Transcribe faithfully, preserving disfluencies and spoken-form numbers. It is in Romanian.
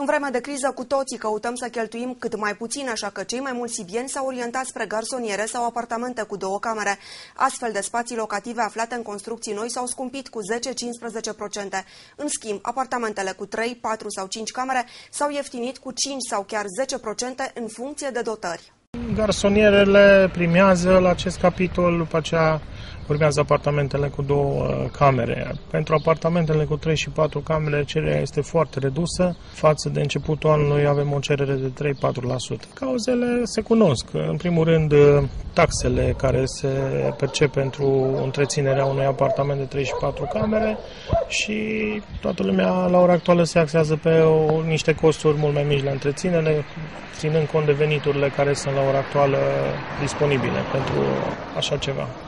vreme de criză, cu toții căutăm să cheltuim cât mai puțin, așa că cei mai mulți sibieni s-au orientat spre garsoniere sau apartamente cu două camere. Astfel de spații locative aflate în construcții noi s-au scumpit cu zece-cincisprezece la sută. În schimb, apartamentele cu trei, patru sau cinci camere s-au ieftinit cu cinci sau chiar zece la sută în funcție de dotări. Garsonierele primează la acest capitol, după aceea urmează apartamentele cu două camere. Pentru apartamentele cu trei și patru camere, cererea este foarte redusă. Față de începutul anului avem o cerere de trei-patru la sută. Cauzele se cunosc. În primul rând, taxele care se percep pentru întreținerea unui apartament de trei și patru camere și toată lumea la ora actuală se axează pe o, niște costuri mult mai mici la întreținere, ținând cont de veniturile care sunt la ora actuală disponibile pentru așa ceva.